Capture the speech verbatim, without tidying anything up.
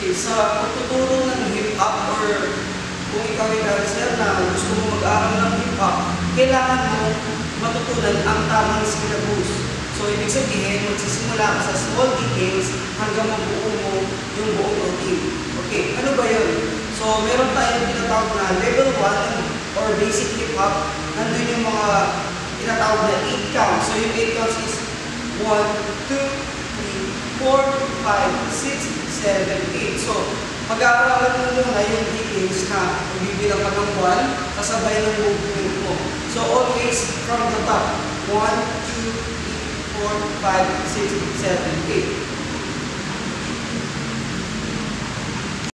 Okay, sa pagtuturo ng hip-hop or kung ikaw ay dancer na gusto mo mag-aral ng hip-hop, kailangan mo matutunan ang tamang syllabus. So, ibig sabihin, magsisimula ka sa small details hanggang mabuo mo yung buong routine. Okay, ano ba yun? So, meron tayong tinatawag na level one or basic hip-hop. Nandun yung mga tinatawag na eight counts. So, yung eight counts is one, two, three, four, five, six, seven, eight. So, mag-aaralan mo muna yung details na magbibilang ka ng one, kasabay ng movement mo. So, always from the top. one, two, three, four, five, six, seven, eight.